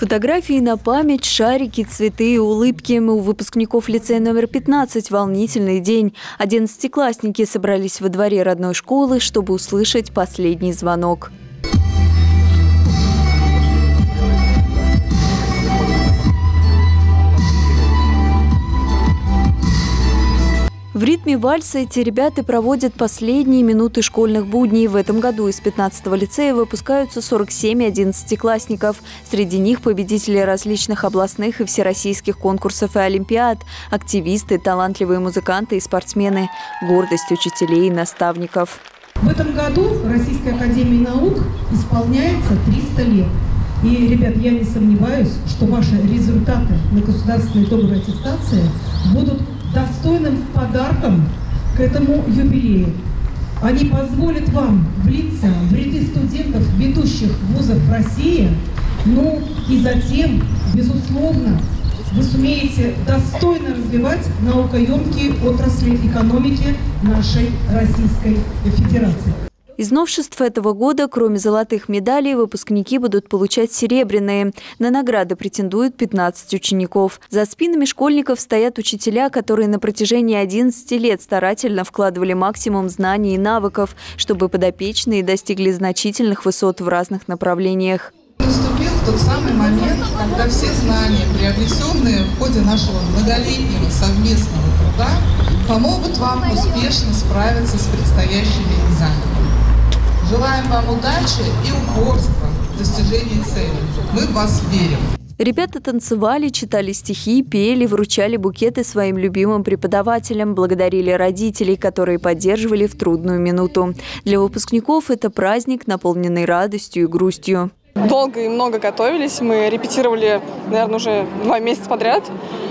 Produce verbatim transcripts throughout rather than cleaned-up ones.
Фотографии на память, шарики, цветы и улыбки. У выпускников лицея номер пятнадцать волнительный день. Одиннадцатиклассники собрались во дворе родной школы, чтобы услышать последний звонок. В ритме вальса эти ребята проводят последние минуты школьных будней. В этом году из пятнадцатого лицея выпускаются сорок семь одиннадцатиклассников. Среди них победители различных областных и всероссийских конкурсов и олимпиад, активисты, талантливые музыканты и спортсмены, гордость учителей и наставников. В этом году Российской академии наук исполняется триста лет. И, ребят, я не сомневаюсь, что ваши результаты на государственной итоговой аттестации будут достойным подарком к этому юбилею. Они позволят вам влиться в ряды студентов ведущих вузов России, ну и затем, безусловно, вы сумеете достойно развивать наукоемкие отрасли экономики нашей Российской Федерации. Из новшеств этого года, кроме золотых медалей, выпускники будут получать серебряные. На награды претендуют пятнадцать учеников. За спинами школьников стоят учителя, которые на протяжении одиннадцати лет старательно вкладывали максимум знаний и навыков, чтобы подопечные достигли значительных высот в разных направлениях. Наступил тот самый момент, когда все знания, приобретенные в ходе нашего многолетнего совместного труда, помогут вам успешно справиться с предстоящими экзаменами. Желаем вам удачи и упорства в достижении цели. Мы в вас верим. Ребята танцевали, читали стихи, пели, вручали букеты своим любимым преподавателям, благодарили родителей, которые поддерживали в трудную минуту. Для выпускников это праздник, наполненный радостью и грустью. Долго и много готовились. Мы репетировали, наверное, уже два месяца подряд.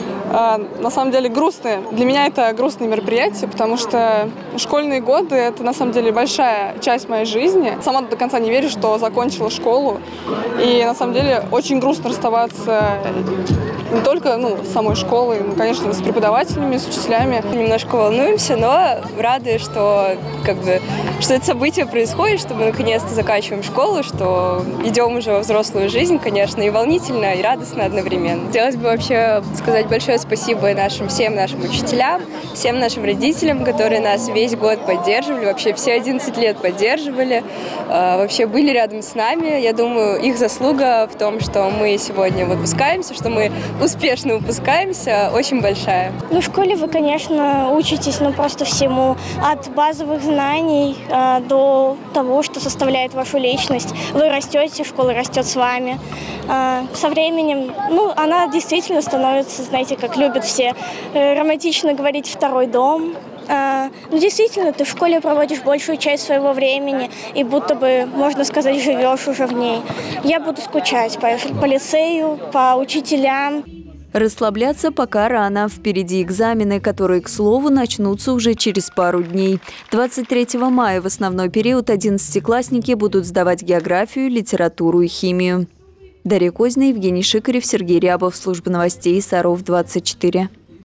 На самом деле грустные. Для меня это грустное мероприятие, потому что школьные годы – это на самом деле большая часть моей жизни. Сама до конца не верю, что закончила школу. И на самом деле очень грустно расставаться не только ну, с самой школой, но, конечно, с преподавателями, с учителями. Немножко волнуемся, но рады, что, как бы, что это событие происходит, что мы наконец-то заканчиваем школу, что идем уже во взрослую жизнь, конечно, и волнительно, и радостно одновременно. Хотелось бы вообще сказать большое спасибо нашим, всем нашим учителям, всем нашим родителям, которые нас весь год поддерживали, вообще все одиннадцать лет поддерживали, вообще были рядом с нами. Я думаю, их заслуга в том, что мы сегодня выпускаемся, что мы успешно выпускаемся, очень большая. Ну, в школе вы, конечно, учитесь ну, просто всему, от базовых знаний э, до того, что составляет вашу личность. Вы растете, школа растет с вами. Э, со временем, ну, она действительно становится, знаете, как любят все, э, романтично говорить «второй дом». Uh, ну, действительно, ты в школе проводишь большую часть своего времени и будто бы, можно сказать, живешь уже в ней. Я буду скучать по, по лицею, по учителям. Расслабляться пока рано. Впереди экзамены, которые, к слову, начнутся уже через пару дней. двадцать третьего мая в основной период одиннадцатиклассники будут сдавать географию, литературу и химию. Дарья Козина, Евгений Шикарев, Сергей Рябов. Служба новостей Саров двадцать четыре.